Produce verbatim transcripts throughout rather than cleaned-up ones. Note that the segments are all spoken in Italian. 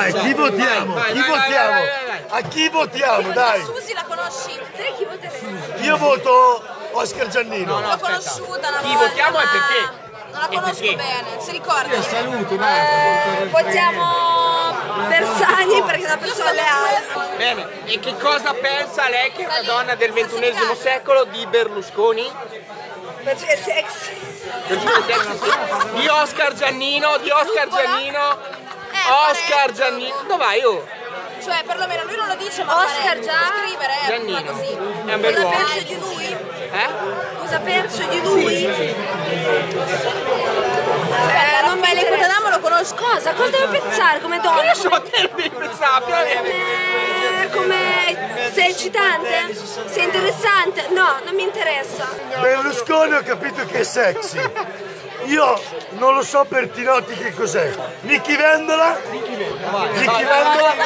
Dai, chi votiamo? Vai, Chi vai, votiamo? vai, vai, vai, vai. A chi votiamo? Dai. Susi la conosci? Te chi voteresti? Io voto Oscar Giannino. No, no. L'ho aspetta. conosciuta una Chi volta, votiamo e ma perché? Non la E conosco perché? bene, si ricorda? Saluto, Eh, votiamo Bersani perché è una persona leale. Bene, e che cosa pensa lei che è una donna del ventunesimo secolo di Berlusconi? Perché è sexy. Di Oscar Giannino, di Oscar Giannino, Oscar Giannino. Dove vai, oh? Cioè, perlomeno lui non lo dice, ma Oscar già? scrivere, eh, Giannino. fa così. È un Cosa bell'uomo. penso di lui? Eh? Cosa penso di lui? Aspetta, Eh, non mi Raffaele interessa. Codadamo lo conosco. Cosa? Cosa devo pensare come donna? Io so te devi pensare, Come... come... Sei eccitante? Sei interessante? No, non mi interessa. Berlusconi ho capito che è sexy. Io non lo so per Tinotti che cos'è. Nicky Vendola? Nicky Vendola?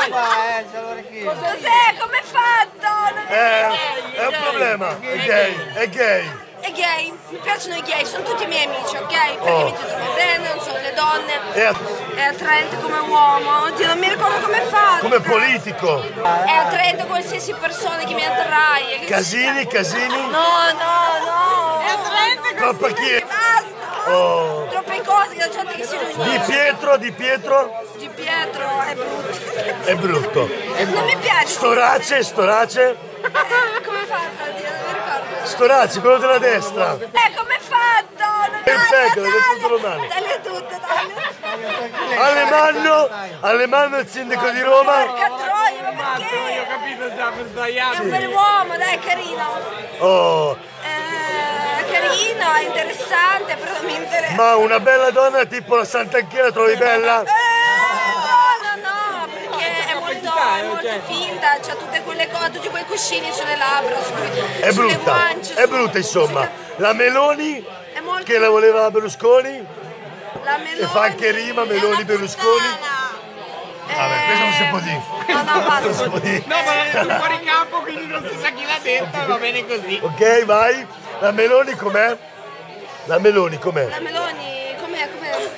Cos'è? Come è fatto? Non è... Eh, è un problema. È gay, è gay. È gay, mi piacciono i gay, sono tutti i miei amici, ok? Perché Oh. mi ci trovo bene, non sono le donne. È a- È attraente come uomo, oddio non mi ricordo come fa. come politico. È attraente qualsiasi persona che mi attrae. Casini, Casini. No, no, no. È attraente Troppa chi? basta. Oh. Troppe cose che la gente che si Di riunisce. Pietro, Di Pietro Di Pietro è brutto. è brutto. Non mi piace. Storace, Storace. Eh, come è fatto? Oddio, non mi ricordo. Storace, quello della destra. Eh, come è fatto? Non Perfetto, dai, l'hai detto tutto dai, male. dai, tutto, dai. Alemanno, Alemanno il sindaco di Roma. Porca troia, ma perché? capito già per È sbagliare. un bell'uomo, dai, è carino. Oh, Eh, carino, è interessante, però non mi interessa. ma una bella donna tipo la Sant'Anchè la trovi bella? Eh, no, no, no, perché è molto, è molto finta, c'ha tutte quelle cose, tutti quei cuscini sulle labbra, sui- È sulle brutta, guance. è su- brutta insomma. sui- La Meloni, È molto... che la voleva Berlusconi, La Meloni... e fa anche rima, Meloni Berlusconi. Vabbè, questo non si può dire. No, no, Non si basta. può dire. No, ma è fuori campo, quindi non si sa chi l'ha detto, va bene così. Ok, vai. La Meloni com'è? La Meloni com'è? La Meloni, com'è, com'è?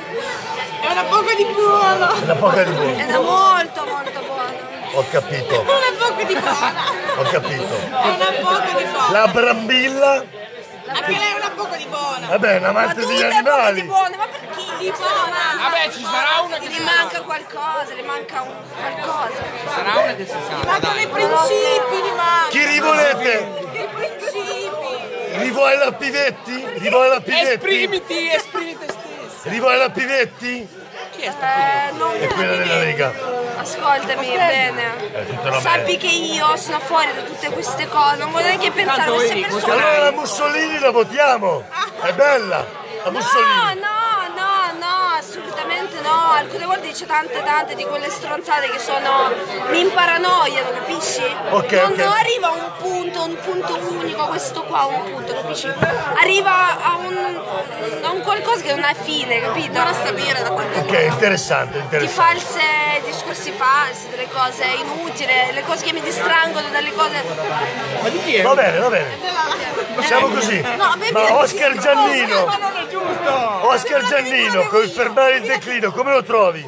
È una bocca di buono. Una poca di buono. È da molto, molto buona. Ho capito, Una bocca di buona. ho capito. È una bocca di buona. La Brambilla, Anche lei è una bocca di buona. vabbè, è un Ma amante tutte degli bocche di animali. buone, ma perché? Di buona. Vabbè, ci sarà una che Gli si manca qualcosa, gli manca un qualcosa. sarà una che si sa. Mancano i principi, di manca. Chi rivolete? I principi. Rivuole la Pivetti? Rivuole la Pivetti? Esprimiti, esprimi te stesso. Rivuole la Pivetti? Chi è sta Eh, non... È quella della Lega. Ascoltami bene. È tutta una Sappi merda. che io sono fuori da tutte queste cose, non voglio neanche pensare a Tanto queste vedi, persone. Allora la Mussolini la votiamo. È bella. La No, Mussolini. no, no, no, assolutamente no. Alcune volte dice tante tante di quelle stronzate che sono. mi imparanoiano, capisci? Ok, non, ok. non arriva a un punto, un punto unico, questo qua, un punto, capisci? Arriva a un, a un qualcosa che non ha fine, capito? Buona stabilire da qualche Ok, interessante, Di interessante. false discorsi falsi, delle cose inutili, le cose che mi distraggono dalle cose. Ma di chi è? Va bene, va bene. Siamo così. No, bevi- Ma Oscar Giannino, Ma non è giusto! Oscar Giannino, con fermare il declino, come lo trovi?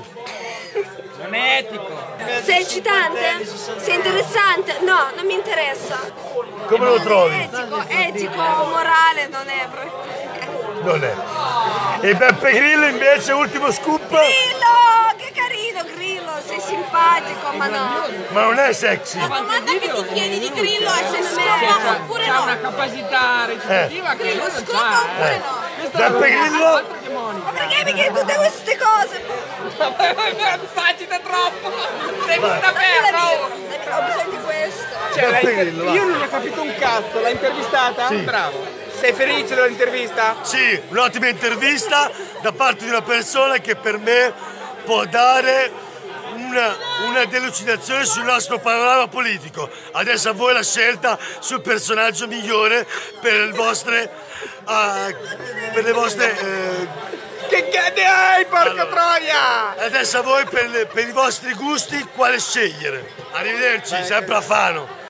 Non è etico. Sei eccitante? Sei interessante? No, non mi interessa. Come lo Non è trovi? etico, etico, morale non è proprio. Non è. E Beppe Grillo invece, ultimo scoop, Grillo, che carino Grillo, sei simpatico, ma no. ma non è sexy. La domanda che ti chiedi di Grillo è se scopa oppure C'ha una no. capacità recitativa che lui non Scopa c'ha. oppure no. Beppe Grillo, Altro che Monica. Ma perché mi chiedi tutte queste cose? Facita troppo! Sei Vai. tutta Dammi la ferro! birra, dammi- ho bisogno di questo. Cioè, Beppe l'hai- Grillo, va. io non ho capito un cazzo, l'hai intervistata? Sì. Bravo. Sei felice dell'intervista? sì, un'ottima intervista da parte di una persona che per me può dare una, una delucidazione sul nostro panorama politico. Adesso a voi la scelta sul personaggio migliore per le vostre, ah, per le vostre eh, Che cade hai, porca Allora. troia! adesso a voi per, le- per i vostri gusti quale scegliere. Arrivederci, sempre a Fano.